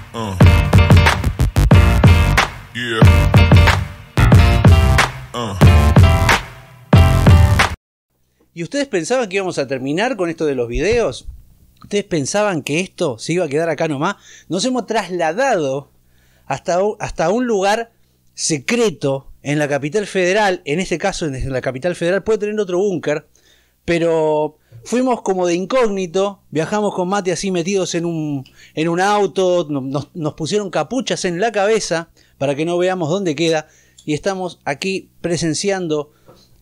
Yeah. ¿Y ustedes pensaban que íbamos a terminar con esto de los videos? ¿Ustedes pensaban que esto se iba a quedar acá nomás? Nos hemos trasladado hasta un lugar secreto en la capital federal. En este caso, en la capital federal puede tener otro búnker, pero fuimos como de incógnito. Viajamos con Mati así metidos en un auto. Nos pusieron capuchas en la cabeza para que no veamos dónde queda. Y estamos aquí presenciando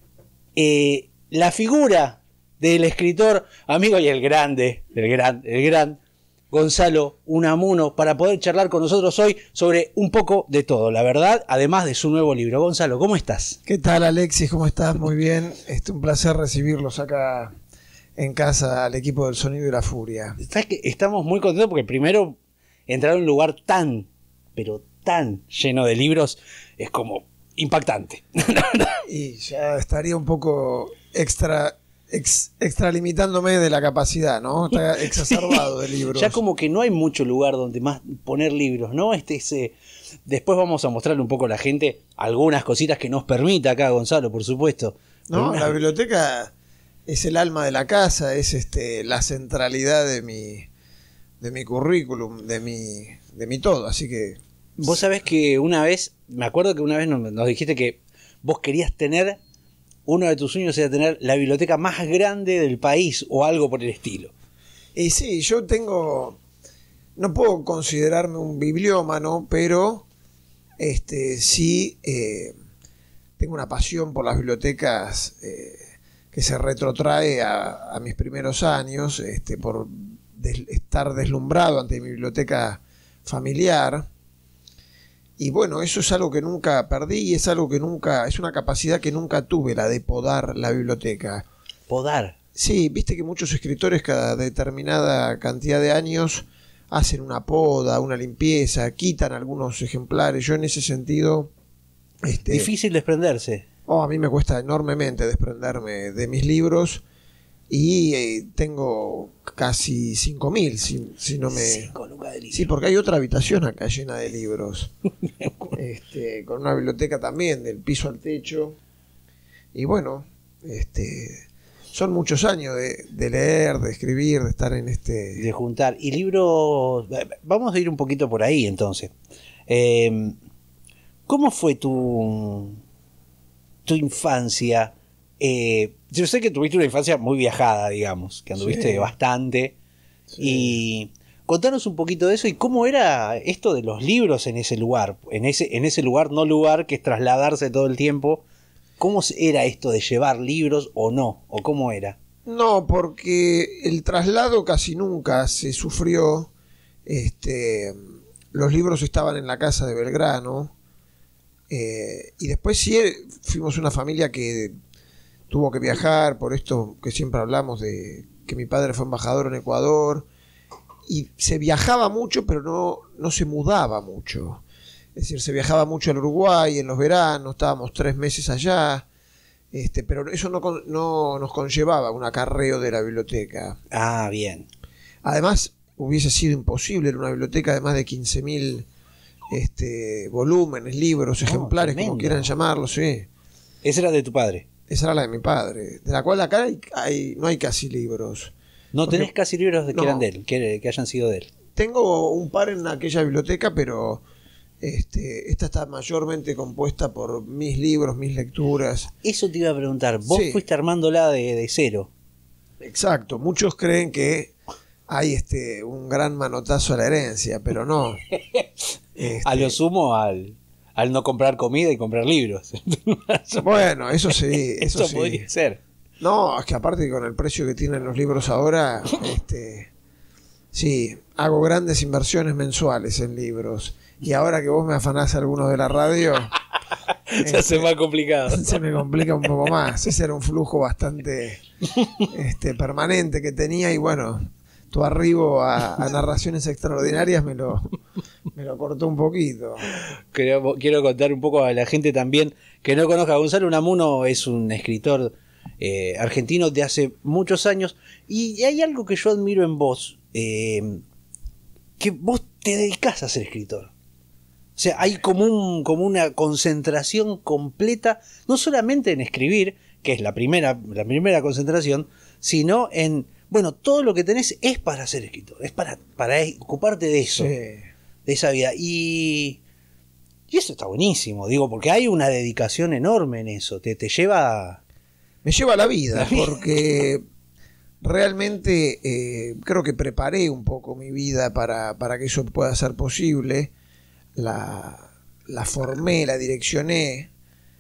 la figura del escritor, amigo y el gran Gonzalo Unamuno, para poder charlar con nosotros hoy sobre un poco de todo, la verdad, además de su nuevo libro. Gonzalo, ¿cómo estás? ¿Qué tal, Alexis? ¿Cómo estás? Muy bien. Un placer recibirlos acá en casa, al equipo del Sonido y la Furia. ¿Sabes que estamos muy contentos porque primero entrar a un lugar pero tan lleno de libros es como impactante? Y ya estaría un poco extralimitándome de la capacidad, ¿no? Está exacerbado de libros. Ya como que no hay mucho lugar donde más poner libros, ¿no? Después vamos a mostrarle un poco a la gente algunas cositas que nos permita acá, Gonzalo, por supuesto. No, la biblioteca es el alma de la casa, es la centralidad de mi currículum, de mi todo, así que... Vos sabés que una vez, me acuerdo que una vez nos dijiste que vos querías tener, uno de tus sueños era tener la biblioteca más grande del país o algo por el estilo. Y sí, yo no puedo considerarme un bibliómano, pero sí tengo una pasión por las bibliotecas que se retrotrae a mis primeros años, por estar deslumbrado ante mi biblioteca familiar. Y bueno, eso es algo que nunca perdí y es una capacidad que nunca tuve, la de podar la biblioteca. ¿Podar? Sí, viste que muchos escritores cada determinada cantidad de años hacen una poda, una limpieza, quitan algunos ejemplares. Yo en ese sentido... Difícil desprenderse. A mí me cuesta enormemente desprenderme de mis libros y tengo casi 5.000, si no me... 5 lucas de libros. Sí, porque hay otra habitación acá llena de libros. Con una biblioteca también, del piso al techo. Y bueno, son muchos años de leer, de escribir, de estar en de juntar. Y libros... Vamos a ir un poquito por ahí, entonces. ¿Cómo fue tu infancia? Yo sé que tuviste una infancia muy viajada, digamos, que anduviste bastante. Sí. Y contanos un poquito de eso y cómo era esto de los libros en ese lugar, en ese lugar, no lugar, que es trasladarse todo el tiempo. ¿Cómo era esto de llevar libros o no? ¿O cómo era? No, porque el traslado casi nunca se sufrió. Los libros estaban en la casa de Belgrano. Y después sí fuimos una familia que tuvo que viajar, por esto que siempre hablamos de que mi padre fue embajador en Ecuador, y se viajaba mucho pero no se mudaba mucho. Es decir, se viajaba mucho al Uruguay en los veranos, estábamos 3 meses allá, pero eso no nos conllevaba un acarreo de la biblioteca. Ah, bien. Además, hubiese sido imposible en una biblioteca de más de 15.000 volúmenes, libros, ejemplares, tremendo, como quieran llamarlos. Sí. ¿Esa era de tu padre? Esa era la de mi padre, de la cual acá no hay casi libros. ¿No tenés casi libros que eran de él, que hayan sido de él? Tengo un par en aquella biblioteca, pero esta está mayormente compuesta por mis libros, mis lecturas. Eso te iba a preguntar, vos fuiste armándola de cero. Exacto, muchos creen que hay un gran manotazo a la herencia, pero no. A lo sumo al no comprar comida y comprar libros. Bueno, eso sí. Eso sí podría ser. No, es que aparte con el precio que tienen los libros ahora, sí, hago grandes inversiones mensuales en libros. Y ahora que vos me afanás algunos de la radio, se hace más complicado. Se me complica un poco más. Ese era un flujo bastante permanente que tenía y bueno, tu arribo a narraciones extraordinarias me lo cortó un poquito. Quiero contar un poco a la gente también que no conozca a Gonzalo Unamuno. Es un escritor argentino de hace muchos años y hay algo que yo admiro en vos, que vos te dedicas a ser escritor. O sea, hay como una concentración completa, no solamente en escribir, que es la primera concentración, sino en, bueno, todo lo que tenés es para ser escritor, es para ocuparte de eso, Sí. de esa vida. Y eso está buenísimo, digo, porque hay una dedicación enorme en eso, te lleva... Me lleva a la vida, La vida. porque realmente creo que preparé un poco mi vida para que eso pueda ser posible. La formé, la direccioné,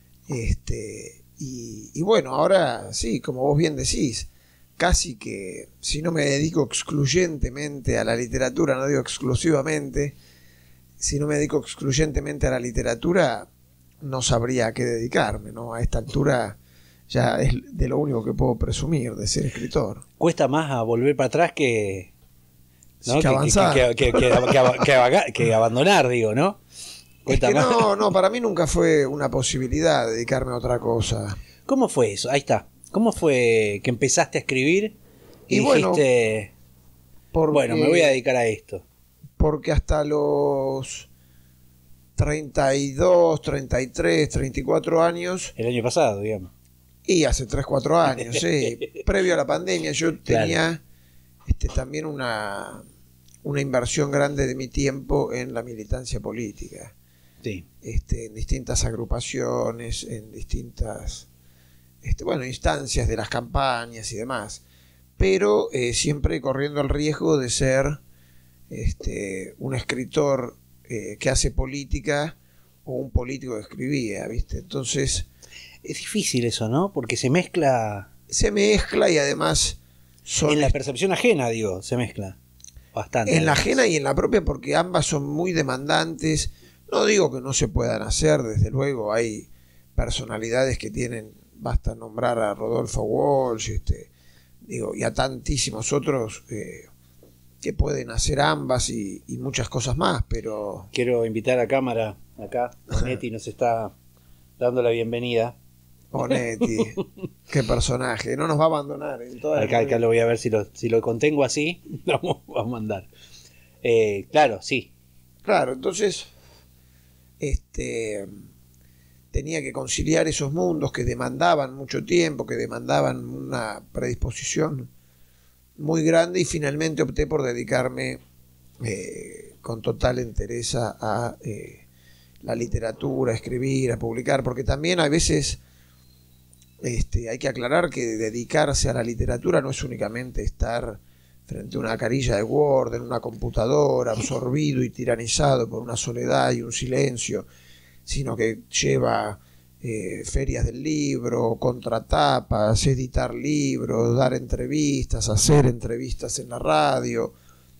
y bueno, ahora sí, como vos bien decís, casi que si no me dedico excluyentemente a la literatura, no digo exclusivamente, si no me dedico excluyentemente a la literatura, no sabría a qué dedicarme, ¿no? A esta altura ya es de lo único que puedo presumir, de ser escritor. Cuesta más a volver para atrás que... ¿no? Que avanzar. Que abandonar, digo, ¿no? Es Cuesta que más. no, para mí nunca fue una posibilidad dedicarme a otra cosa. ¿Cómo fue eso? Ahí está. ¿Cómo fue que empezaste a escribir y Y bueno, dijiste, Porque, bueno, me voy a dedicar a esto? porque hasta los 32, 33, 34 años, El año pasado, digamos. y hace 3, 4 años, sí, previo a la pandemia, yo tenía también una inversión grande de mi tiempo en la militancia política. Sí. En distintas agrupaciones, en distintas instancias de las campañas y demás, pero siempre corriendo el riesgo de ser un escritor que hace política o un político que escribía, ¿viste? Entonces Es difícil eso, ¿no? Porque se mezcla... se mezcla y además son En la percepción ajena, digo, se mezcla bastante. en la además. ajena y en la propia, porque ambas son muy demandantes. No digo que no se puedan hacer, desde luego hay personalidades que tienen, basta nombrar a Rodolfo Walsh, y a tantísimos otros que pueden hacer ambas y muchas cosas más, pero Quiero invitar a cámara, acá, Onetti nos está dando la bienvenida. Onetti, qué personaje, no nos va a abandonar en toda la Acá lo voy a ver si lo contengo así, lo vamos a mandar. Claro, sí. Claro, entonces tenía que conciliar esos mundos que demandaban mucho tiempo, que demandaban una predisposición muy grande, y finalmente opté por dedicarme con total entereza a la literatura, a escribir, a publicar, porque también a veces hay que aclarar que dedicarse a la literatura no es únicamente estar frente a una carilla de Word, en una computadora, absorbido y tiranizado por una soledad y un silencio, sino que lleva ferias del libro, contratapas, editar libros, dar entrevistas, hacer entrevistas en la radio,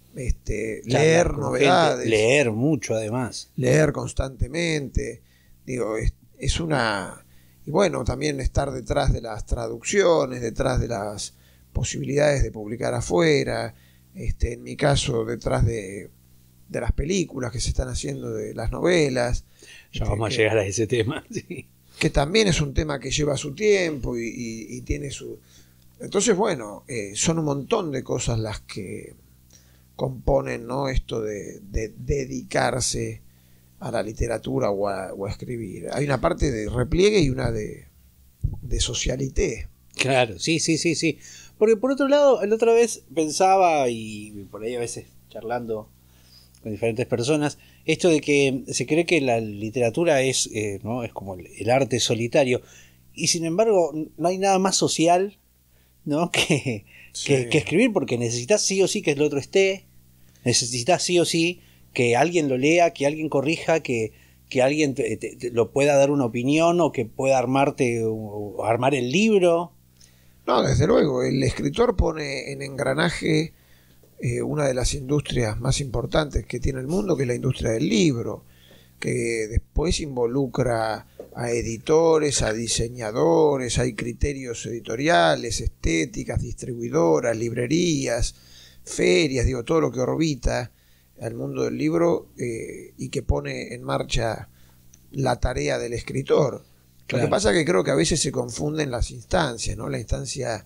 leer novedades, Leer mucho, además. leer constantemente. Digo, es una... Y bueno, también estar detrás de las traducciones, detrás de las posibilidades de publicar afuera, en mi caso detrás de las películas que se están haciendo, de las novelas. Ya vamos a llegar a ese tema. Sí. Que también es un tema que lleva su tiempo y tiene su... Entonces, bueno, son un montón de cosas las que componen, ¿no?, esto de dedicarse a la literatura o a escribir. Hay una parte de repliegue y una de socialité. Claro, sí. Porque por otro lado, la otra vez pensaba, y por ahí a veces charlando con diferentes personas, esto de que se cree que la literatura es, ¿no?, es como el arte solitario, y sin embargo no hay nada más social, ¿no?, que escribir, porque necesitas sí o sí que el otro esté, necesitas sí o sí que alguien lo lea, que alguien corrija, que alguien te lo pueda dar una opinión, o que pueda armarte o armar el libro. No, desde luego, el escritor pone en engranaje una de las industrias más importantes que tiene el mundo, que es la industria del libro, que después involucra a editores, a diseñadores, hay criterios editoriales, estéticas, distribuidoras, librerías, ferias, digo, todo lo que orbita al mundo del libro y que pone en marcha la tarea del escritor. Claro. Lo que pasa es que creo que a veces se confunden las instancias, ¿no? La instancia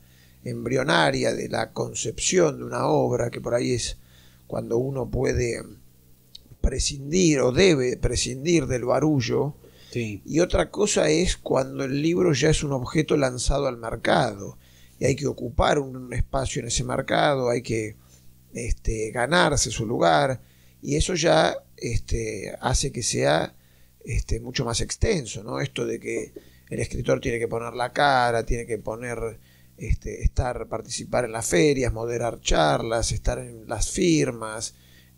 embrionaria de la concepción de una obra, que por ahí es cuando uno puede prescindir o debe prescindir del barullo. Sí. Y otra cosa es cuando el libro ya es un objeto lanzado al mercado y hay que ocupar un espacio en ese mercado, hay que ganarse su lugar, y eso ya hace que sea mucho más extenso, ¿no? Esto de que el escritor tiene que poner la cara, tiene que poner, participar en las ferias, moderar charlas, estar en las firmas,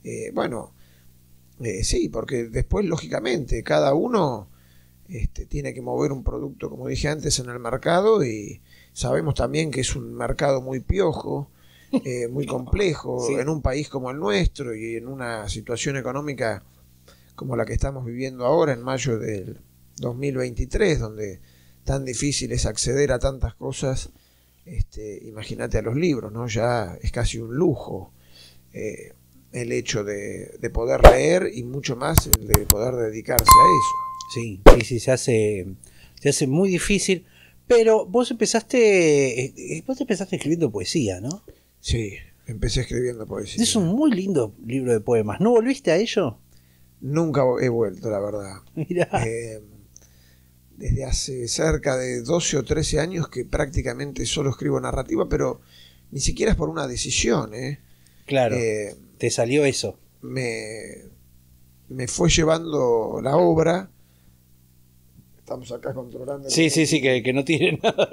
sí, porque después, lógicamente, cada uno tiene que mover un producto, como dije antes, en el mercado, y sabemos también que es un mercado muy piojo, muy complejo, sí, en un país como el nuestro y en una situación económica como la que estamos viviendo ahora en mayo del 2023, donde tan difícil es acceder a tantas cosas. Imagínate a los libros, ¿no? Ya es casi un lujo el hecho de poder leer, y mucho más el de poder dedicarse a eso. Sí, sí, se hace muy difícil. Pero vos empezaste escribiendo poesía, ¿no? Sí, empecé escribiendo poesía. Es un muy lindo libro de poemas. ¿No volviste a ello? Nunca he vuelto, la verdad. Mirá. Desde hace cerca de 12 o 13 años que prácticamente solo escribo narrativa, pero ni siquiera es por una decisión, ¿eh? Claro, te salió eso. Me fue llevando la obra. Estamos acá controlando. Sí, que no tiene nada.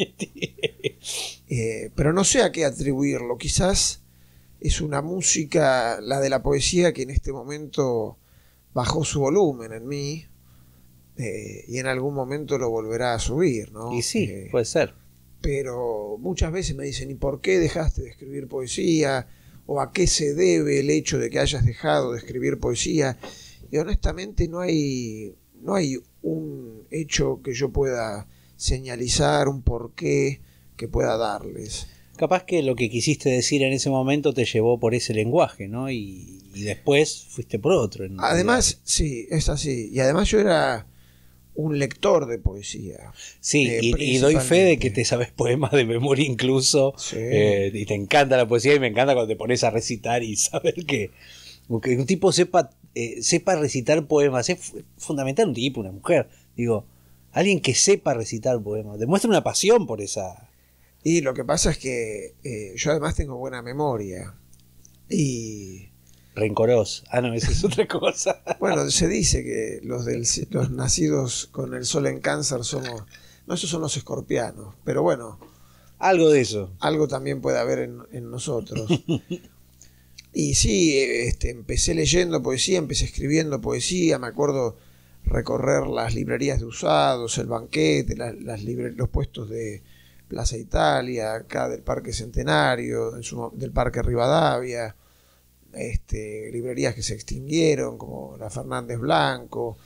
Pero no sé a qué atribuirlo. Quizás es una música, la de la poesía, que en este momento bajó su volumen en mí, y en algún momento lo volverá a subir, ¿no? Y sí, puede ser. Pero muchas veces me dicen, ¿y por qué dejaste de escribir poesía? ¿O a qué se debe el hecho de que hayas dejado de escribir poesía? Y honestamente no hay un hecho que yo pueda señalizar, un porqué que pueda darles. Capaz que lo que quisiste decir en ese momento te llevó por ese lenguaje, ¿no? Y después fuiste por otro. Además, sí, es así. Y además yo era un lector de poesía. Sí, y doy fe de que te sabes poemas de memoria incluso. Sí. Y te encanta la poesía, y me encanta cuando te pones a recitar y saber que un tipo sepa recitar poemas. Es fundamental un tipo, una mujer. Digo, alguien que sepa recitar poemas. Demuestra una pasión por esa... Y lo que pasa es que yo además tengo buena memoria. Y... Rencoroso. Ah, no, esa es otra cosa. Bueno, se dice que los nacidos con el sol en Cáncer somos... No, esos son los escorpianos. Pero bueno. Algo de eso. Algo también puede haber en nosotros. Y sí, empecé leyendo poesía, empecé escribiendo poesía. Me acuerdo recorrer las librerías de usados, el Banquete, los puestos de Plaza Italia, acá del Parque Centenario, del Parque Rivadavia, librerías que se extinguieron, como la Fernández Blanco,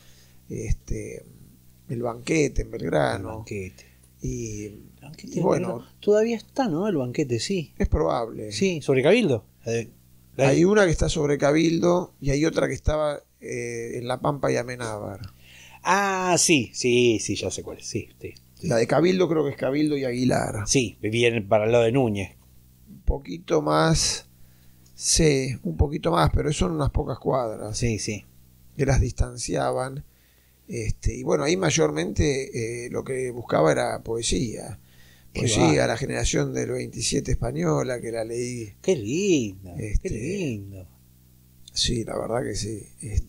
el Banquete en Belgrano. El Banquete. Y bueno, todavía está, ¿no? El Banquete, sí. Es probable. Sí, sobre Cabildo. Hay una que está sobre Cabildo y hay otra que estaba en La Pampa y Amenábar. Ah, sí, ya sé cuál es. Sí. La de Cabildo creo que es Cabildo y Aguilar. Sí, vivía para el lado de Núñez. Un poquito más, sí, un poquito más, pero son unas pocas cuadras. Sí. Que las distanciaban. Y bueno, ahí mayormente lo que buscaba era poesía. Poesía, la generación del 27 española, que la leí. Qué lindo, qué lindo. Sí, la verdad que sí.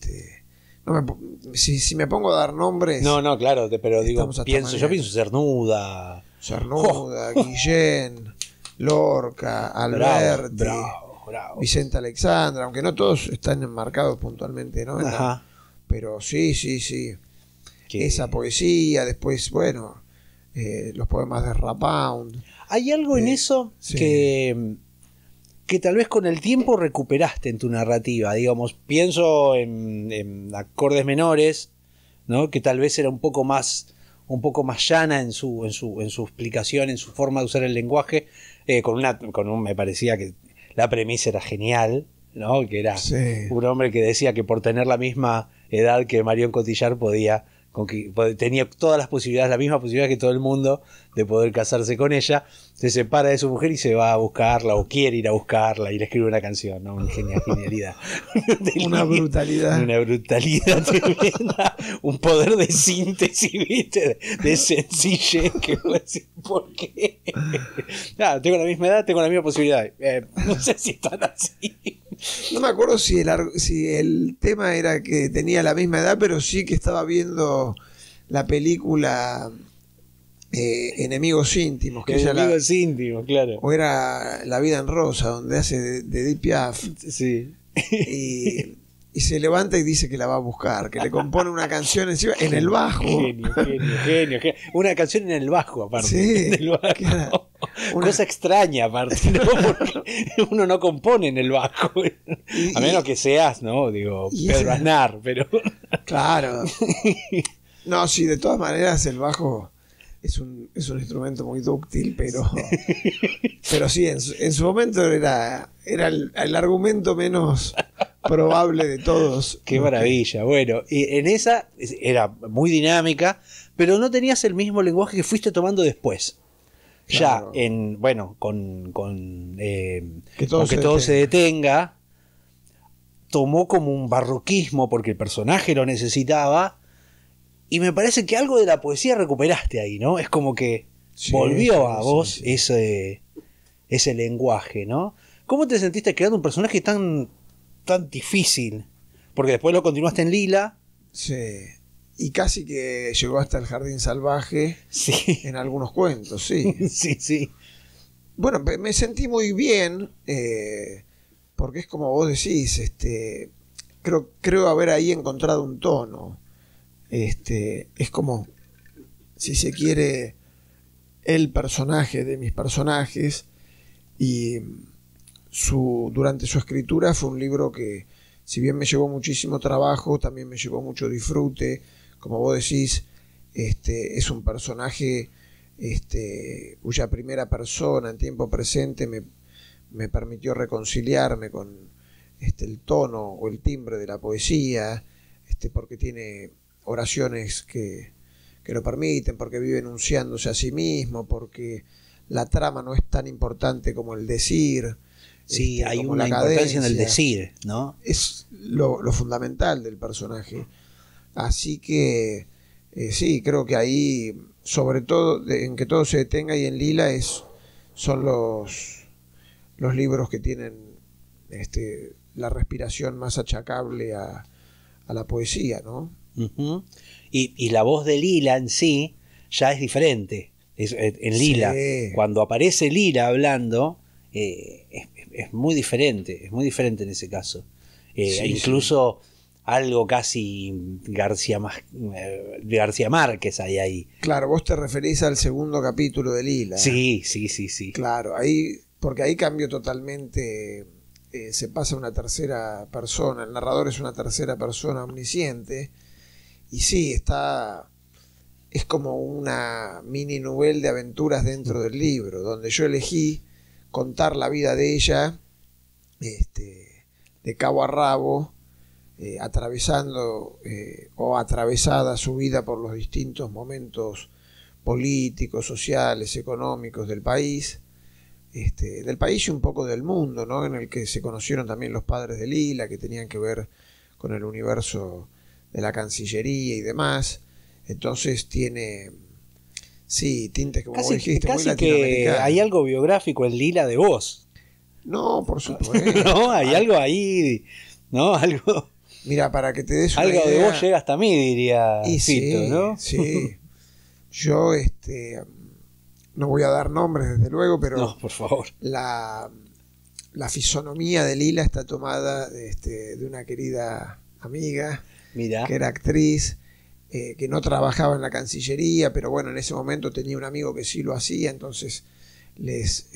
Si me pongo a dar nombres... No, claro, pero digo, yo pienso Cernuda. Guillén, Lorca, Alberti, bravo. Vicente Alexandra, aunque no todos están enmarcados puntualmente, ¿no? Ajá. Pero sí. Esa poesía, después, bueno, los poemas de Rapound. Hay algo en eso que tal vez con el tiempo recuperaste en tu narrativa. Digamos, pienso en Acordes Menores, ¿no? Que tal vez era un poco más llana en su explicación, en su forma de usar el lenguaje, me parecía que la premisa era genial, ¿no? Que era un hombre que decía que por tener la misma edad que Marion Cotillard podía con que tenía todas las posibilidades, la misma posibilidad que todo el mundo de poder casarse con ella, se separa de su mujer y se va a buscarla, o quiere ir a buscarla, y le escribe una canción, ¿no? Una genialidad. Una brutalidad. Una brutalidad tremenda, un poder de síntesis, ¿viste? De sencillez, que voy a decir, ¿por qué? Tengo la misma edad, tengo la misma posibilidad. No sé si están así. No me acuerdo si el tema era que tenía la misma edad, pero sí que estaba viendo la película Enemigos Íntimos. Que Enemigos Íntimos, claro. O era La Vida en Rosa, donde hace de Edith Piaf. Sí. Y se levanta y dice que la va a buscar, que le compone una canción encima en el bajo. Genio. Una canción en el bajo, aparte. Sí, en el bajo. Cosa extraña, aparte, ¿no? Porque uno no compone en el bajo. A menos que seas, ¿no? Digo, Pedro Aznar, pero. Claro. No, sí, de todas maneras el bajo es un instrumento muy dúctil, pero sí, en su momento era el argumento menos probable de todos. Qué maravilla. Bueno, y en esa era muy dinámica, pero no tenías el mismo lenguaje que fuiste tomando después. Claro. Ya con que todo se detenga, tomó como un barroquismo porque el personaje lo necesitaba, y me parece que algo de la poesía recuperaste ahí, ¿no? Es como que volvió a vos ese lenguaje, ¿no? ¿Cómo te sentiste creando un personaje tan difícil? Porque después lo continuaste en Lila. Sí. Y casi que llegó hasta el Jardín Salvaje. Sí. En algunos cuentos, sí. Sí. Bueno, me sentí muy bien, porque es como vos decís, creo haber ahí encontrado un tono. Es como, si se quiere, el personaje de mis personajes, y durante su escritura fue un libro que, si bien me llevó muchísimo trabajo, también me llevó mucho disfrute. Como vos decís, es un personaje cuya primera persona en tiempo presente me permitió reconciliarme con el tono o el timbre de la poesía, porque tiene oraciones que lo permiten, porque vive enunciándose a sí mismo, porque la trama no es tan importante como el decir. Sí, hay una importancia en el decir, ¿no? Es lo fundamental del personaje. Así que sí, creo que ahí, sobre todo, en que todo se detenga, y en Lila son los libros que tienen la respiración más achacable a la poesía, ¿no? Uh-huh. Y la voz de Lila en sí ya es diferente. En Lila, sí. Cuando aparece Lila hablando, es muy diferente en ese caso. Incluso algo casi García Márquez hay ahí. Claro, vos te referís al segundo capítulo de Lila. Sí. Claro, porque ahí cambió totalmente, se pasa a una tercera persona, el narrador es una tercera persona omnisciente, y sí, es como una mini novela de aventuras dentro del libro, donde yo elegí contar la vida de ella, de cabo a rabo, atravesando o atravesada su vida por los distintos momentos políticos, sociales, económicos del país y un poco del mundo, ¿no? En el que se conocieron también los padres de Lila, que tenían que ver con el universo de la Cancillería y demás. Entonces tiene, sí, tintes, como vos dijiste, muy latinoamericanos. Hay algo biográfico en Lila de vos. No, por supuesto. No, hay algo ahí, ¿no? Algo. Mira, para que te des una idea. Algo de vos llega hasta mí, diría y Fito, sí, ¿no? Sí. Yo, no voy a dar nombres, desde luego, pero no, por favor. La fisonomía de Lila está tomada de una querida amiga. Mirá. Que era actriz, que no trabajaba en la Cancillería, pero bueno, en ese momento tenía un amigo que sí lo hacía, entonces les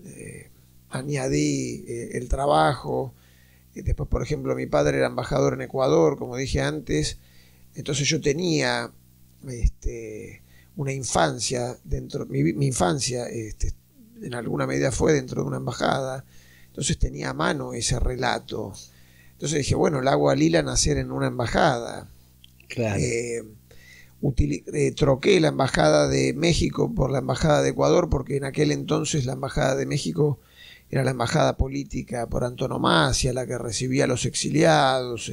añadí el trabajo. Después, por ejemplo, mi padre era embajador en Ecuador, como dije antes, entonces yo tenía una infancia dentro, mi infancia en alguna medida fue dentro de una embajada, entonces tenía a mano ese relato. Entonces dije, bueno, le hago a Lila nacer en una embajada. Claro. troqué la embajada de México por la embajada de Ecuador, porque en aquel entonces la embajada de México era la embajada política por antonomasia, la que recibía a los exiliados,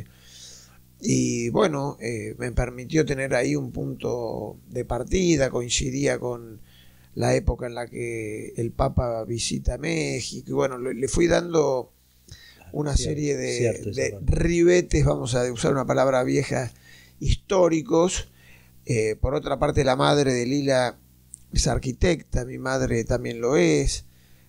y bueno, me permitió tener ahí un punto de partida, coincidía con la época en la que el Papa visita México, y bueno, le fui dando una serie de ribetes, vamos a usar una palabra vieja, históricos. Por otra parte, la madre de Lila es arquitecta, mi madre también lo es.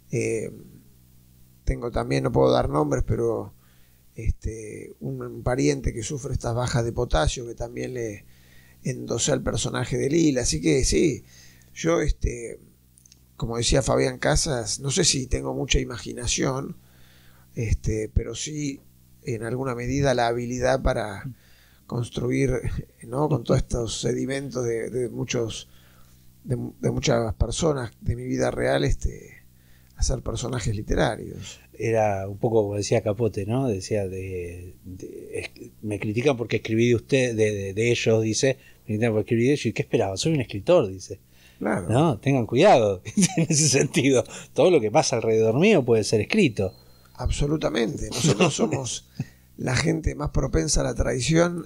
Tengo también, no puedo dar nombres, pero un pariente que sufre estas bajas de potasio, que también le endosé al personaje de Lila. Así que sí, yo, como decía Fabián Casas, no sé si tengo mucha imaginación, pero sí, en alguna medida, la habilidad para construir, ¿no?, con todos estos sedimentos de muchas personas de mi vida real, hacer personajes literarios. Era un poco como decía Capote, ¿no? Decía me critican porque escribí de usted, de ellos, dice, me critican porque escribí de ellos, ¿y qué esperaba? Soy un escritor, dice. Claro. No, tengan cuidado en ese sentido. Todo lo que pasa alrededor mío puede ser escrito. Absolutamente. Nosotros somos la gente más propensa a la traición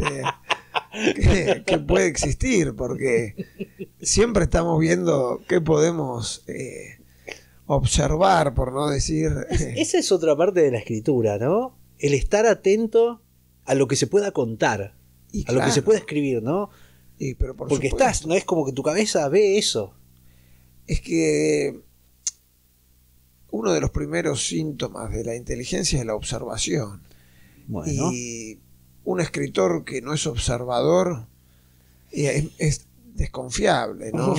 que puede existir, porque siempre estamos viendo qué podemos observar, por no decir... Esa es otra parte de la escritura, ¿no? El estar atento a lo que se pueda contar, a lo que se pueda escribir, ¿no? Pero porque no es como que tu cabeza ve eso. Es que uno de los primeros síntomas de la inteligencia es la observación. Bueno. Y un escritor que no es observador es desconfiable, ¿no?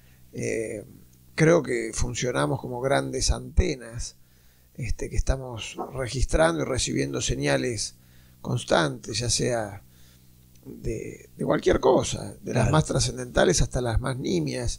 Creo que funcionamos como grandes antenas, que estamos registrando y recibiendo señales constantes, ya sea de cualquier cosa, de las más trascendentales hasta las más nimias,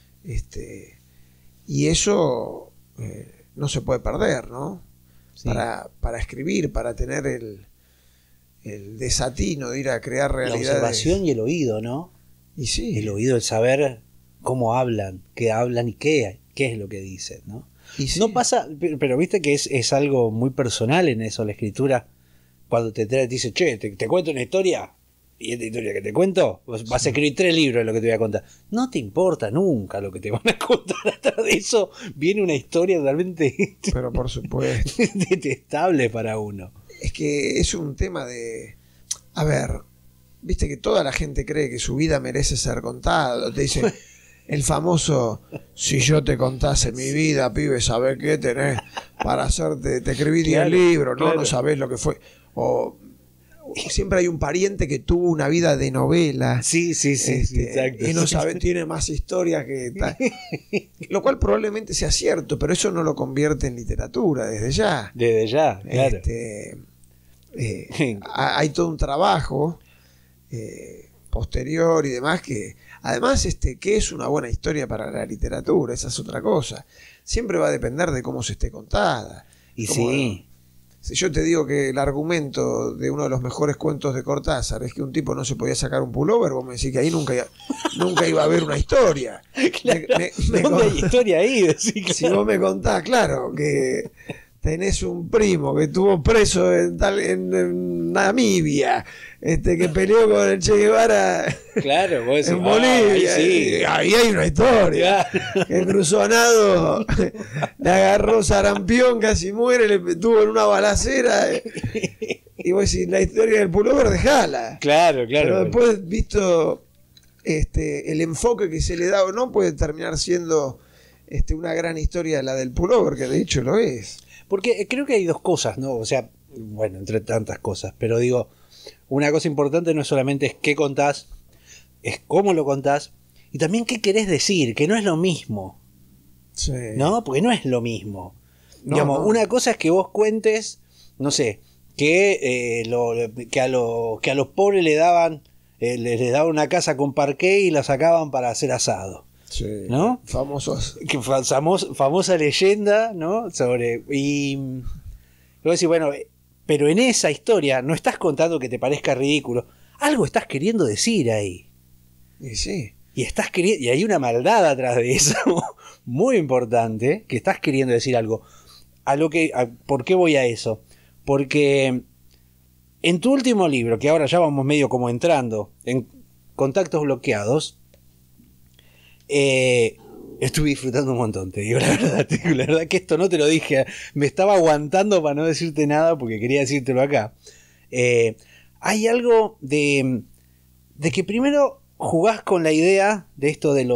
y eso no se puede perder, ¿no? Sí. Para escribir, para tener el desatino de ir a crear realidades. La observación y el oído, ¿no? Y sí. El oído, el saber cómo hablan y qué es lo que dicen, ¿no? Y sí. No pasa, pero viste que es algo muy personal en eso, la escritura. Cuando te dice, che, te cuento una historia, y esta historia que te cuento, vas a escribir 3 libros de lo que te voy a contar. No te importa nunca lo que te van a contar. Atrás de eso viene una historia realmente, pero por supuesto, detestable para uno. Es que es un tema a ver, viste que toda la gente cree que su vida merece ser contada. Te dice el famoso, si yo te contase mi vida, pibe, ¿sabés qué tenés para hacerte? Te escribí 10 libros, ¿no? No sabés lo que fue. O siempre hay un pariente que tuvo una vida de novela. Sí, exacto. Y no sabe, tiene más historias que tal. Lo cual probablemente sea cierto, pero eso no lo convierte en literatura desde ya. Desde ya, claro. Hay todo un trabajo posterior y demás que, además, ¿qué es una buena historia para la literatura? Esa es otra cosa. Siempre va a depender de cómo se esté contada. Y sí. Si yo te digo que el argumento de uno de los mejores cuentos de Cortázar es que un tipo no se podía sacar un pullover, vos me decís que ahí nunca iba a haber una historia. Claro, ¿dónde hay historia ahí? Sí, claro. Si vos me contás, claro, que tenés un primo que estuvo preso en Namibia, que peleó con el Che Guevara, claro, vos decís, en Bolivia, ahí hay una historia. Claro. Que cruzó a nado, le agarró sarampión, casi muere, le tuvo en una balacera, y vos decís, la historia del pullover, dejala. Claro. Pero después, visto el enfoque que se le da o no, puede terminar siendo una gran historia la del pullover, que de hecho lo es. Porque creo que hay 2 cosas, ¿no? O sea, bueno, entre tantas cosas, pero digo, una cosa importante no es solamente es qué contás, es cómo lo contás, y también qué querés decir, que no es lo mismo. Sí. ¿No? Porque no es lo mismo. Digamos, una cosa es que vos cuentes, no sé, que a los pobres les daban una casa con parqué y la sacaban para hacer asado. Sí, ¿no? Famosa leyenda, ¿no? Y luego decís, bueno, pero en esa historia no estás contando que te parezca ridículo. Algo estás queriendo decir ahí. Y sí. Y hay una maldad atrás de eso, muy importante, que estás queriendo decir algo. ¿Por qué voy a eso? Porque en tu último libro, que ahora ya vamos medio como entrando en Contactos Bloqueados, estuve disfrutando un montón, te digo la verdad. La verdad que esto no te lo dije, me estaba aguantando para no decirte nada porque quería decírtelo acá. Hay algo de que primero jugás con la idea de esto de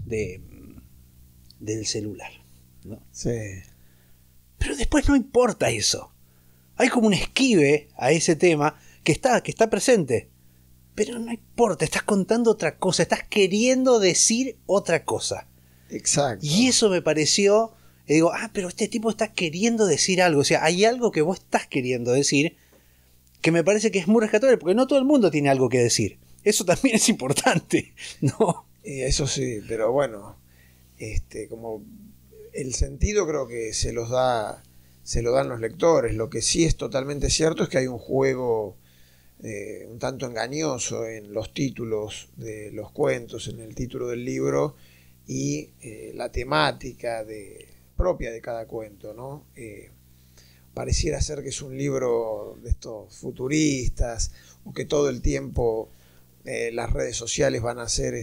del celular, ¿no? Sí. Pero después no importa eso. Hay como un esquive a ese tema que está presente. Pero no importa, estás contando otra cosa, estás queriendo decir otra cosa. Exacto. Y eso me pareció, digo, pero este tipo está queriendo decir algo. O sea, hay algo que vos estás queriendo decir que me parece que es muy rescatable, porque no todo el mundo tiene algo que decir. Eso también es importante, ¿no? Eso sí, pero bueno, como el sentido creo que se lo dan los lectores. Lo que sí es totalmente cierto es que hay un juego un tanto engañoso en los títulos de los cuentos, en el título del libro y la temática propia de cada cuento, ¿no? Pareciera ser que es un libro de estos futuristas o que todo el tiempo las redes sociales van a ser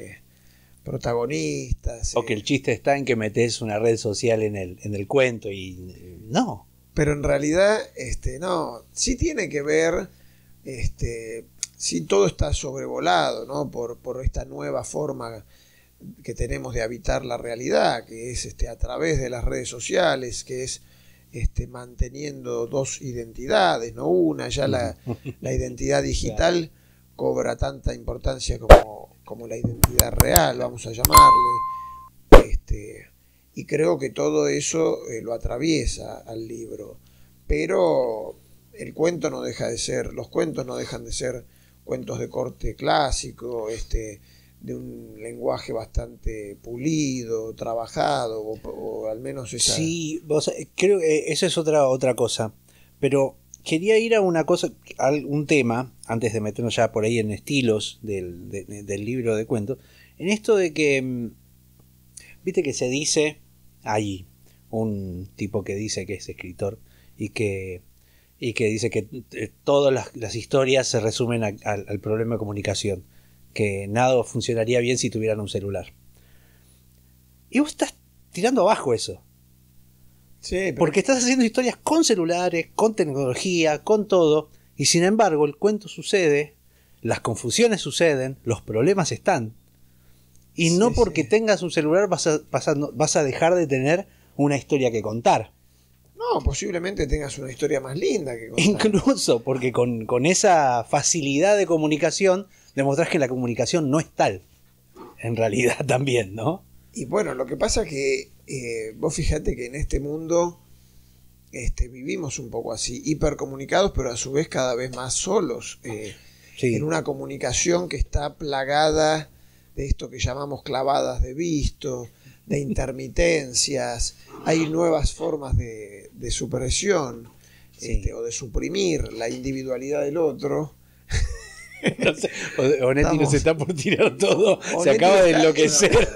protagonistas. O que el chiste está en que metes una red social en el cuento y no. Pero en realidad, no, sí tiene que ver, sí todo está sobrevolado, ¿no? Por esta nueva forma que tenemos de habitar la realidad, que es a través de las redes sociales, que es manteniendo dos identidades, no una. Ya la identidad digital cobra tanta importancia como la identidad real, vamos a llamarle. Y creo que todo eso lo atraviesa al libro. Pero el cuento no deja de ser, los cuentos no dejan de ser cuentos de corte clásico, de un lenguaje bastante pulido, trabajado, o al menos esa... Sí, creo que esa es otra cosa. Pero quería ir a una cosa, a un tema, antes de meternos ya por ahí en estilos del libro de cuentos, en esto de que, viste que se dice, hay un tipo que dice que es escritor y que dice que todas las historias se resumen al problema de comunicación, que nada funcionaría bien si tuvieran un celular. Y vos estás tirando abajo eso. Sí, pero... Porque estás haciendo historias con celulares, con tecnología, con todo, y sin embargo el cuento sucede, las confusiones suceden, los problemas están. Y no porque tengas un celular vas a dejar de tener una historia que contar. No, posiblemente tengas una historia más linda que contar. Incluso porque con esa facilidad de comunicación demostrás que la comunicación no es tal. En realidad también, ¿no? Y bueno, lo que pasa es que vos fíjate que en este mundo vivimos un poco así, hipercomunicados, pero a su vez cada vez más solos. Sí. En una comunicación que está plagada de esto que llamamos clavadas de visto, de intermitencias. Hay nuevas formas de supresión, sí, o de suprimir la individualidad del otro. No sé, Onetti nos está por tirar todo. Se acaba de enloquecer.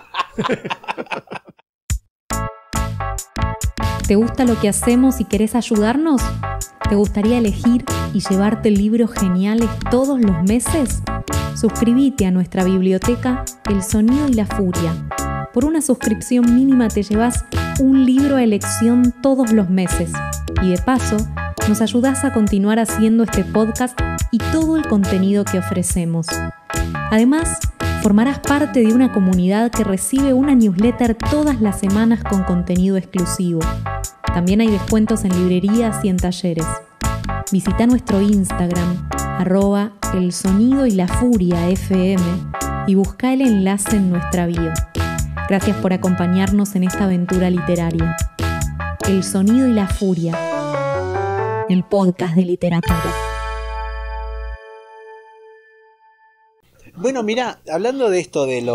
¿Te gusta lo que hacemos y querés ayudarnos? ¿Te gustaría elegir y llevarte libros geniales todos los meses? Suscríbete a nuestra biblioteca El Sonido y la Furia. Por una suscripción mínima te llevas un libro a elección todos los meses. Y de paso, nos ayudás a continuar haciendo este podcast y todo el contenido que ofrecemos. Además, formarás parte de una comunidad que recibe una newsletter todas las semanas con contenido exclusivo. También hay descuentos en librerías y en talleres. Visita nuestro Instagram, @elsonidoylafuria.fm, y busca el enlace en nuestra bio. Gracias por acompañarnos en esta aventura literaria. El Sonido y la Furia, el podcast de literatura. Bueno, mirá, hablando de esto del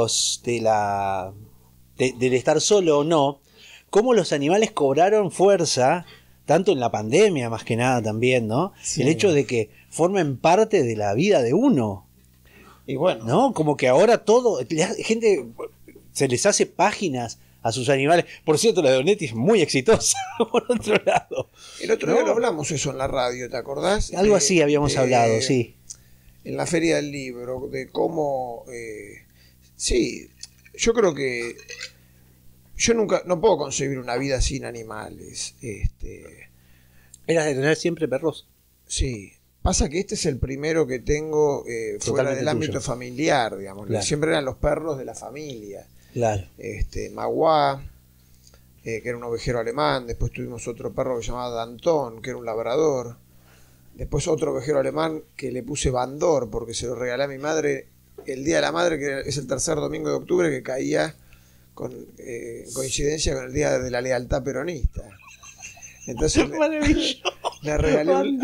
estar solo o no, cómo los animales cobraron fuerza, tanto en la pandemia más que nada también, ¿no? Sí. El hecho de que formen parte de la vida de uno. Y bueno. ¿No? Como que ahora todo, gente, se les hace páginas a sus animales. Por cierto, la de Onetti es muy exitosa, por otro lado. El otro día lo hablamos eso en la radio, ¿te acordás? Algo así habíamos hablado, sí. En la Feria del Libro, de cómo... sí, yo creo que... Yo no puedo concebir una vida sin animales. ¿Eras de tener siempre perros? Sí. Pasa que este es el primero que tengo fuera Totalmente del ámbito tuyo. familiar, digamos. Claro. Siempre eran los perros de la familia. Claro. Magua, que era un ovejero alemán. Después tuvimos otro perro que se llamaba Danton, que era un labrador. Después otro ovejero alemán que le puse Bandor, porque se lo regalé a mi madre el Día de la Madre, que es el tercer domingo de octubre, que caía con coincidencia con el Día de la Lealtad Peronista. Entonces le regalé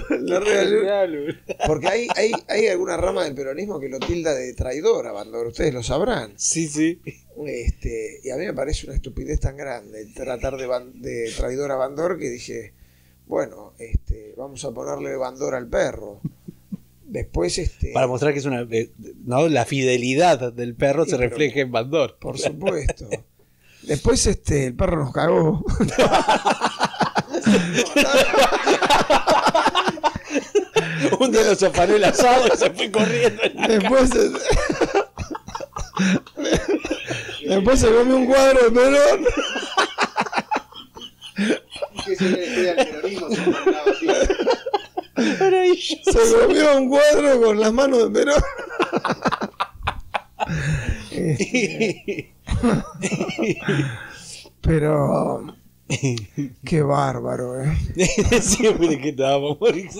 porque hay alguna rama del peronismo que lo tilda de traidor a Bandor, ustedes lo sabrán. Sí, sí. Y a mí me parece una estupidez tan grande tratar de traidor a Bandor, que dije, bueno, vamos a ponerle Bandor al perro. Después para mostrar que es una no, la fidelidad del perro sí, se refleja en Bandor. Por supuesto. Después el perro nos cagó. Un día nos afanó el asado y se fue corriendo. Después se comió un cuadro de Perón. Se comió un cuadro con las manos de Perón. Pero qué bárbaro, Siempre que estábamos.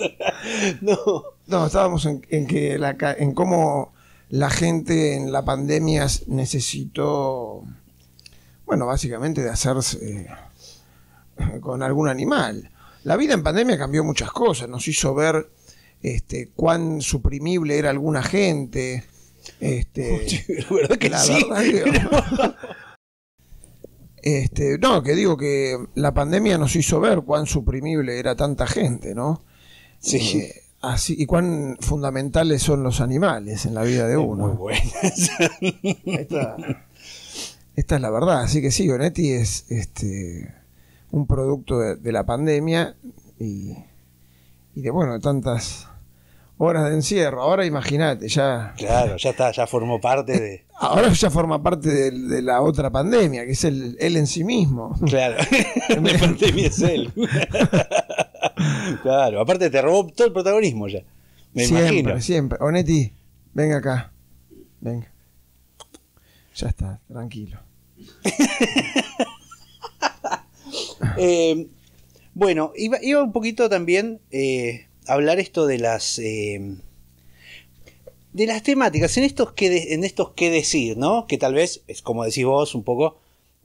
No, estábamos en cómo la gente en la pandemia necesitó, bueno, básicamente de hacerse con algún animal. La vida en pandemia cambió muchas cosas, nos hizo ver cuán suprimible era alguna gente. ¿Verdad que sí? No, que digo que la pandemia nos hizo ver cuán suprimible era tanta gente, ¿no? Sí. Así, y cuán fundamentales son los animales en la vida de uno. Muy buenas. Esta es la verdad. Así que sí, Onetti es un producto de la pandemia y de tantas horas de encierro. Ahora imagínate, ya... Claro, ya está, ya formó parte de... Ahora ya forma parte de la otra pandemia, que es él en sí mismo. Claro, la pandemia es él. Claro, aparte te robó todo el protagonismo ya. Me imagino. Siempre. Onetti, venga acá. Venga. Ya está, tranquilo. Bueno, iba un poquito también a hablar esto de las temáticas, en estos qué decir, ¿no? Que tal vez, es como decís vos, un poco,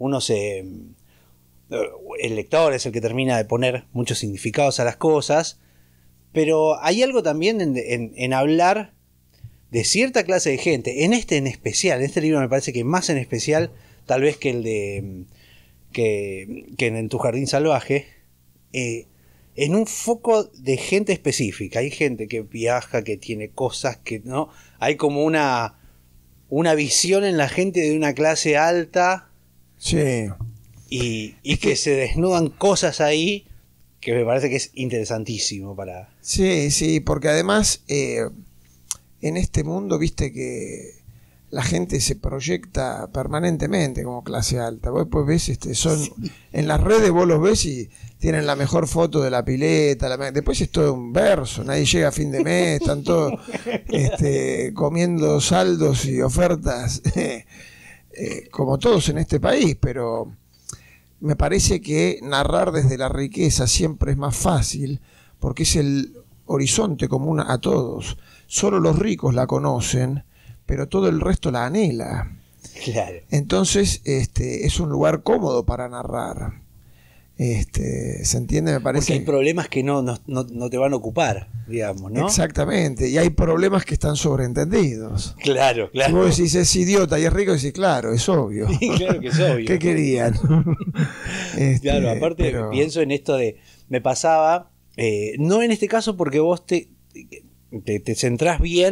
el lector es el que termina de poner muchos significados a las cosas, pero hay algo también en hablar de cierta clase de gente, en especial, en este libro me parece que más en especial, tal vez que el de que en Tu Jardín Salvaje, en un foco de gente específica. Hay gente que viaja, que tiene cosas que no, hay como una visión en la gente de una clase alta. Sí. Y que se desnudan cosas ahí que me parece que es interesantísimo para... Sí, porque además en este mundo, viste que la gente se proyecta permanentemente como clase alta. Vos después ves, en las redes vos los ves y tienen la mejor foto de la pileta, después es todo un verso, nadie llega a fin de mes, están todos comiendo saldos y ofertas, como todos en este país, pero me parece que narrar desde la riqueza siempre es más fácil, porque es el horizonte común a todos. Solo los ricos la conocen, pero todo el resto la anhela. Claro. Entonces, es un lugar cómodo para narrar. ¿Se entiende? Me parece. Porque hay problemas que no te van a ocupar, digamos, ¿no? Exactamente. Y hay problemas que están sobreentendidos. Claro. Si vos decís es idiota y es rico, decís, claro, es obvio. Sí, claro que es obvio. ¿Qué querían? Claro, aparte pienso en esto de... Me pasaba, no en este caso porque vos te centrás bien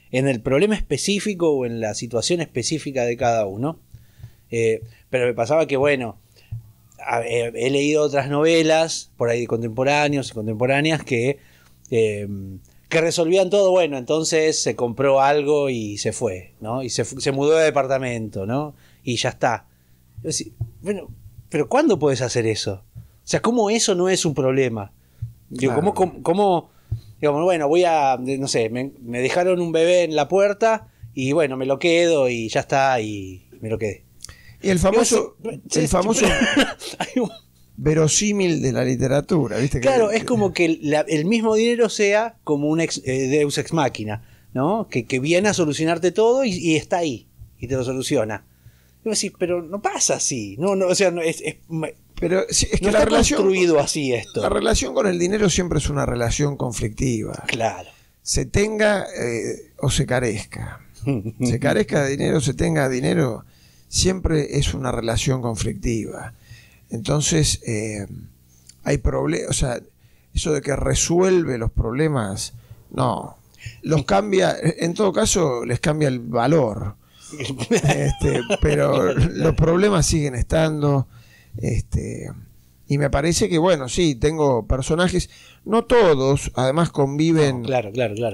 en el problema específico o en la situación específica de cada uno. Pero me pasaba que, bueno, he leído otras novelas por ahí de contemporáneos y contemporáneas que resolvían todo. Bueno, entonces se compró algo y se fue, ¿no? Y se mudó de departamento, ¿no? Y ya está. Yo decía, bueno, pero ¿cuándo puedes hacer eso? O sea, ¿cómo eso no es un problema? Digo, Claro. ¿cómo? Digamos, bueno, voy a, no sé, me dejaron un bebé en la puerta y bueno, me lo quedo y ya está, y me lo quedé. Y el famoso Hay un- verosímil de la literatura, ¿viste? Claro, es como que el mismo dinero sea como un Deus ex machina, ¿no? Que viene a solucionarte todo y está ahí, y te lo soluciona. Y vos decís, pero no pasa así, no, o sea, no, Pero sí, es que no la está relación, construido así esto. la relación con el dinero siempre es una relación conflictiva. Claro. Se tenga o se carezca. Se carezca de dinero, se tenga dinero, siempre es una relación conflictiva. Entonces, hay problemas, o sea, eso de que resuelve los problemas, no. Los cambia, en todo caso, les cambia el valor. Pero los problemas siguen estando. Y me parece que, bueno, sí, tengo personajes, no todos, además conviven No, claro.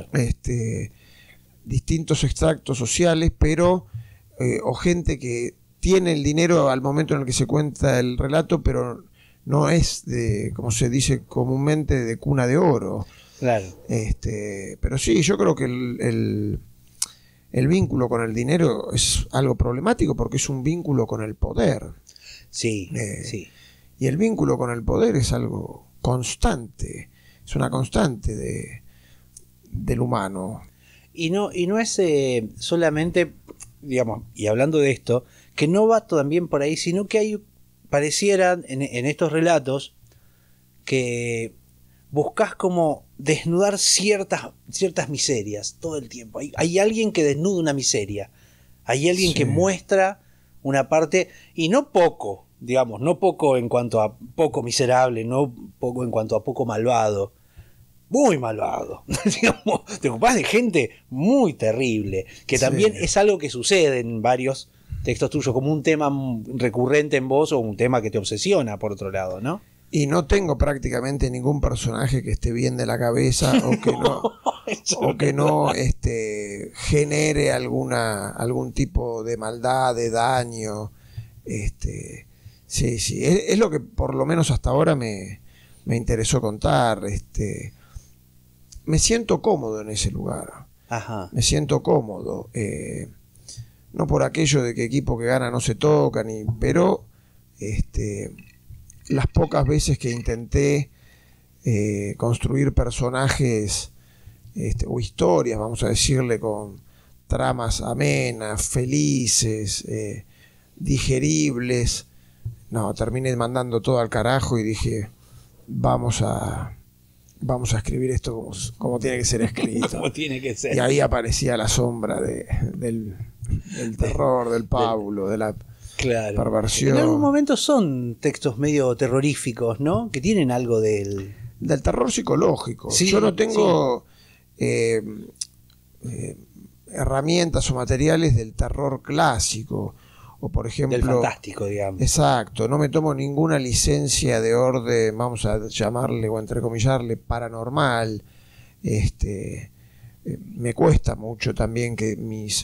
distintos extractos sociales, pero o gente que tiene el dinero al momento en el que se cuenta el relato, pero no es de, como se dice comúnmente, de cuna de oro. Claro. Pero sí, yo creo que el vínculo con el dinero es algo problemático porque es un vínculo con el poder. Sí, Eh, sí. Y el vínculo con el poder es algo constante, es una constante del humano. Y no es solamente, digamos, y hablando de esto, que no va también por ahí, sino que hay, pareciera en estos relatos, que buscas como desnudar ciertas miserias todo el tiempo. Hay alguien que desnuda una miseria, hay alguien Sí. que muestra una parte, y no poco, digamos, no poco en cuanto a poco miserable, no poco en cuanto a poco malvado, muy malvado. Digamos, te ocupás de gente muy terrible, que Sí. también es algo que sucede en varios textos tuyos, como un tema recurrente en vos o un tema que te obsesiona, por otro lado, ¿no? Y no tengo prácticamente ningún personaje que esté bien de la cabeza Eso o que es no verdad. genere algún tipo de maldad, de daño. Sí, es lo que por lo menos hasta ahora me interesó contar. Me siento cómodo en ese lugar. Ajá. Me siento cómodo. No por aquello de que equipo que gana no se toca, pero las pocas veces que intenté construir personajes o historias, vamos a decirle, con tramas amenas, felices, digeribles, no, terminé mandando todo al carajo y dije, vamos a escribir esto como tiene que ser escrito. Como tiene que ser. Y ahí aparecía la sombra del terror, del pábulo, de la Claro. perversión. En algún momento son textos medio terroríficos, ¿no? Que tienen algo del terror psicológico. Sí, yo no tengo herramientas o materiales del terror clásico. O por ejemplo, del fantástico, digamos. Exacto, no me tomo ninguna licencia de orden, vamos a llamarle o entrecomillarle, paranormal. Me cuesta mucho también que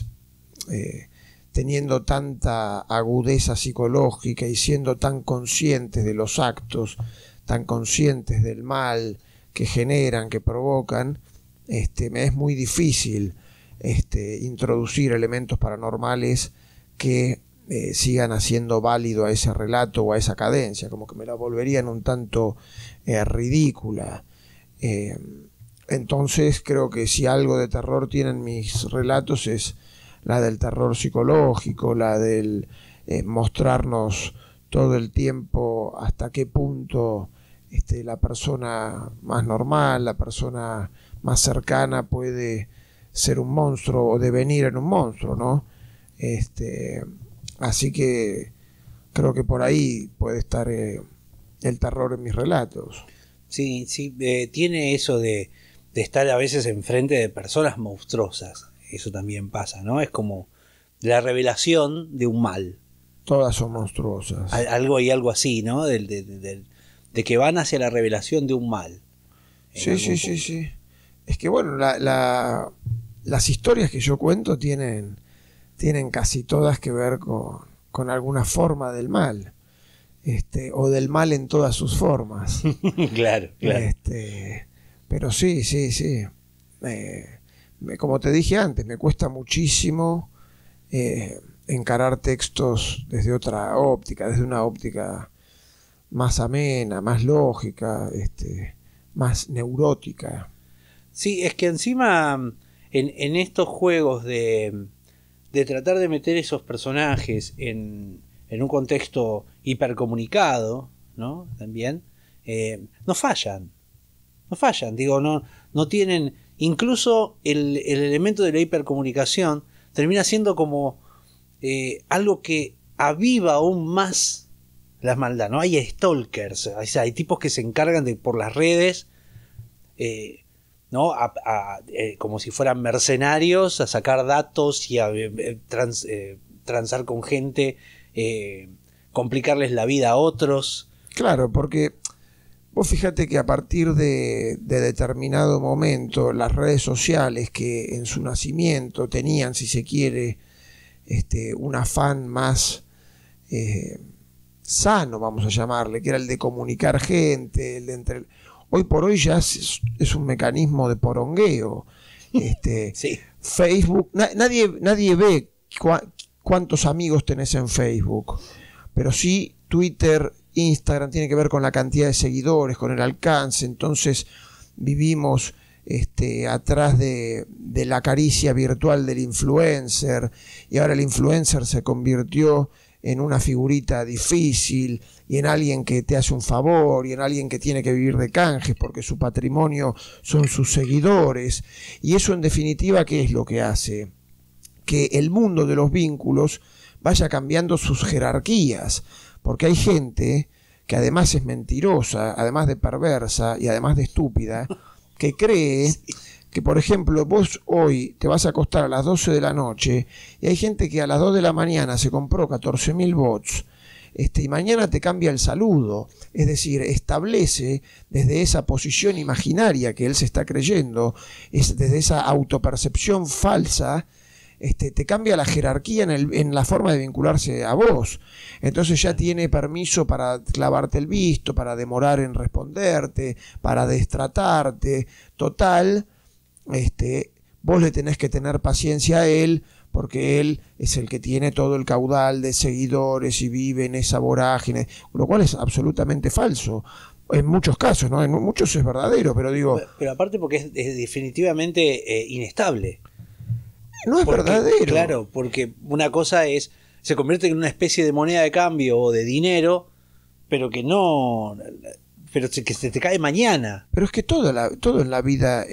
teniendo tanta agudeza psicológica y siendo tan conscientes de los actos, tan conscientes del mal que generan, que provocan, me es muy difícil introducir elementos paranormales que sigan haciendo válido a ese relato o a esa cadencia, como que me la volverían un tanto ridícula. Entonces creo que si algo de terror tienen mis relatos es la del terror psicológico, la del mostrarnos todo el tiempo hasta qué punto la persona más normal, la persona más cercana puede ser un monstruo o devenir en un monstruo, ¿no? Así que creo que por ahí puede estar el terror en mis relatos. Sí, tiene eso de estar a veces enfrente de personas monstruosas. eso también pasa, ¿no? Es como la revelación de un mal. Todas son monstruosas. Algo así, ¿no? De que van hacia la revelación de un mal. Sí. Es que bueno, las historias que yo cuento tienen casi todas que ver con alguna forma del mal. O del mal en todas sus formas. Claro. Pero sí. Como te dije antes, me cuesta muchísimo encarar textos desde otra óptica, desde una óptica más amena, más lógica, más neurótica. Sí, es que encima en estos juegos de tratar de meter esos personajes en un contexto hipercomunicado, ¿no? También, no fallan, digo, no tienen, incluso el elemento de la hipercomunicación termina siendo como algo que aviva aún más la maldad, ¿no? Hay stalkers, o sea, hay tipos que se encargan de, por las redes, ¿no? Como si fueran mercenarios, a sacar datos y a transar con gente, complicarles la vida a otros. Claro, porque vos fíjate que a partir de determinado momento, las redes sociales, que en su nacimiento tenían, si se quiere, un afán más sano, vamos a llamarle, que era el de comunicar gente, hoy por hoy ya es un mecanismo de porongueo. Sí. Facebook, nadie ve cuántos amigos tenés en Facebook, pero sí Twitter, Instagram tiene que ver con la cantidad de seguidores, con el alcance. Entonces vivimos atrás de la caricia virtual del influencer, y ahora el influencer se convirtió en una figurita difícil, y en alguien que te hace un favor, y en alguien que tiene que vivir de canjes porque su patrimonio son sus seguidores. Y eso, en definitiva, ¿qué es lo que hace? Que el mundo de los vínculos vaya cambiando sus jerarquías, porque hay gente que además es mentirosa, además de perversa y además de estúpida, que cree que, por ejemplo, vos hoy te vas a acostar a las 12 de la noche y hay gente que a las 2 de la mañana se compró 14.000 bots, y mañana te cambia el saludo. Es decir, establece desde esa posición imaginaria que él se está creyendo, desde esa autopercepción falsa, te cambia la jerarquía en la forma de vincularse a vos. Entonces ya tiene permiso para clavarte el visto, para demorar en responderte, para destratarte. Total, vos le tenés que tener paciencia a él, porque él es el que tiene todo el caudal de seguidores y vive en esa vorágine, lo cual es absolutamente falso. En muchos casos, ¿no? En muchos es verdadero, pero digo... Pero aparte porque es definitivamente inestable. No es verdadero. Claro, porque una cosa se convierte en una especie de moneda de cambio o de dinero, pero que que se te cae mañana. Pero es que todo en la vida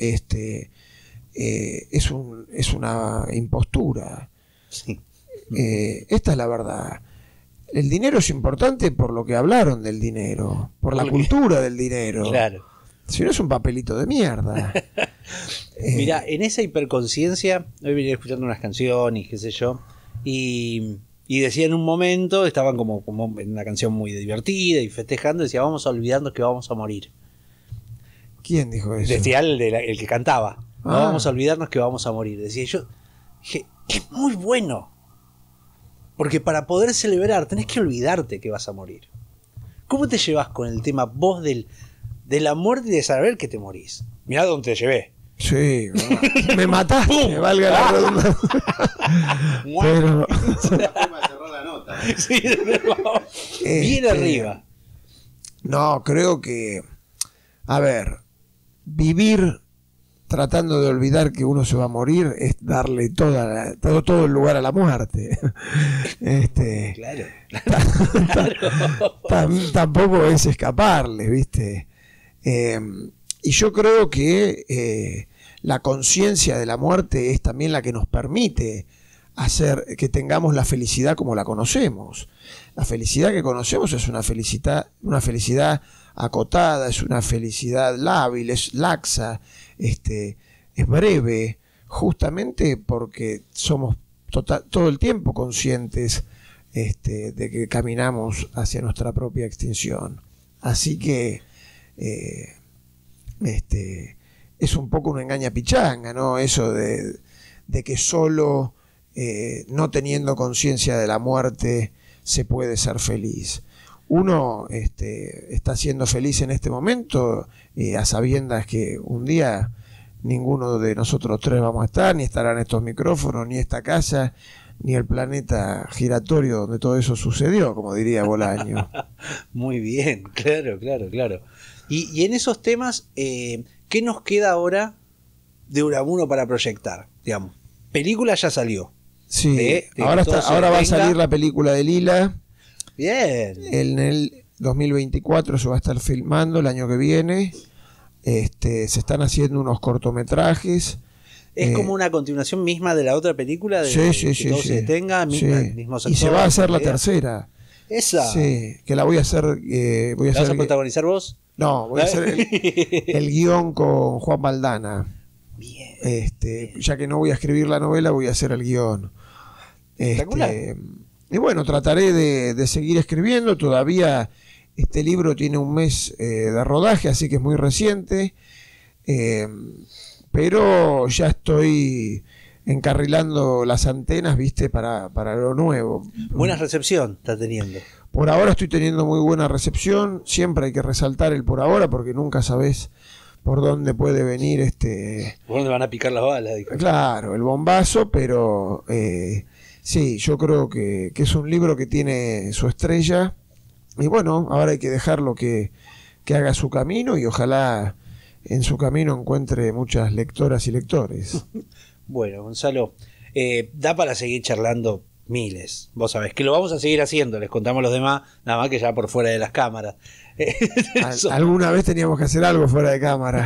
es una impostura. Sí. Esta es la verdad. El dinero es importante por lo que hablaron del dinero, por la cultura del dinero. Claro. Si no, es un papelito de mierda. Mira, en esa hiperconciencia, hoy venía escuchando unas canciones, qué sé yo, y decía en un momento, estaban como en una canción muy divertida y festejando, decía, vamos a olvidarnos que vamos a morir. ¿Quién dijo eso? Decía el que cantaba, no vamos a olvidarnos que vamos a morir. Decía yo, dije, es muy bueno, porque para poder celebrar tenés que olvidarte que vas a morir. ¿Cómo te llevas con el tema vos de la muerte y de saber que te morís? Mirá dónde te llevé. Sí, me mataste, valga la redundancia. Pero... cerró la nota. Sí, bien arriba. No, creo que, a ver, vivir tratando de olvidar que uno se va a morir es darle todo el lugar a la muerte. Claro. Tampoco es escaparle, ¿viste? Y yo creo que la conciencia de la muerte es también la que nos permite hacer que tengamos la felicidad como la conocemos. La felicidad que conocemos es una felicidad acotada, es una felicidad lábil, es laxa, es breve, justamente porque somos todo el tiempo conscientes de que caminamos hacia nuestra propia extinción. Así que es un poco una engaña-pichanga, ¿no? Eso de que solo no teniendo conciencia de la muerte se puede ser feliz. Uno está siendo feliz en este momento a sabiendas que un día ninguno de nosotros tres vamos a estar, ni estarán estos micrófonos, ni esta casa, ni el planeta giratorio donde todo eso sucedió, como diría Bolaño. Muy bien, claro. Y en esos temas, ¿qué nos queda ahora de Unamuno para proyectar? Digamos, película ya salió. Sí, ahora va a salir la película de Lila. Bien. En el 2024 se va a estar filmando el año que viene. Se están haciendo unos cortometrajes. Es como una continuación misma de la otra película. Sí. Todo se detenga, mismos y se va a hacer la tercera. Esa. Sí, que la voy a hacer. ¿La vas a protagonizar vos? No, voy a hacer el guión con Juan Valdana. Bien. Ya que no voy a escribir la novela, voy a hacer el guión. Y bueno, trataré de seguir escribiendo. Todavía este libro tiene un mes de rodaje, así que es muy reciente. Pero ya estoy encarrilando las antenas, ¿viste? Para lo nuevo. Buena recepción está teniendo. Por ahora estoy teniendo muy buena recepción. Siempre hay que resaltar el por ahora, porque nunca sabés por dónde puede venir ¿Por dónde van a picar las balas? Dijo. Claro, el bombazo, pero sí, yo creo que es un libro que tiene su estrella. Y bueno, ahora hay que dejarlo que haga su camino y ojalá en su camino encuentre muchas lectoras y lectores. Bueno, Gonzalo, da para seguir charlando miles. Vos sabés que lo vamos a seguir haciendo, les contamos a los demás, nada más que ya por fuera de las cámaras. Alguna vez teníamos que hacer algo fuera de cámara.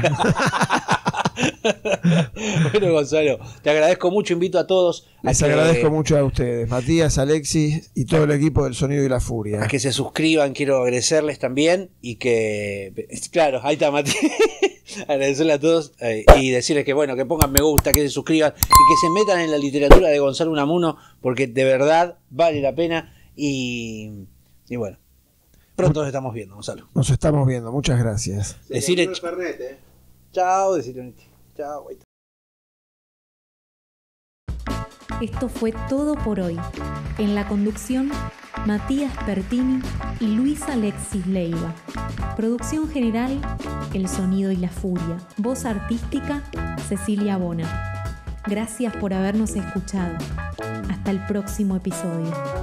Bueno, Gonzalo, te agradezco mucho, invito a todos. Les agradezco mucho a ustedes, Matías, Alexis y todo el equipo del Sonido y la Furia. A que se suscriban, quiero agradecerles también y que, claro, ahí está Matías. Agradecerle a todos y decirles que bueno, que pongan me gusta, que se suscriban y que se metan en la literatura de Gonzalo Unamuno, porque de verdad vale la pena y bueno, pronto nos estamos viendo, Gonzalo. Nos estamos viendo, muchas gracias. Decirle chao, decirle chao. Esto fue todo por hoy. En la conducción, Matías Pertini y Luis Alexis Leiva. Producción general, El Sonido y la Furia. Voz artística, Cecilia Bona. Gracias por habernos escuchado. Hasta el próximo episodio.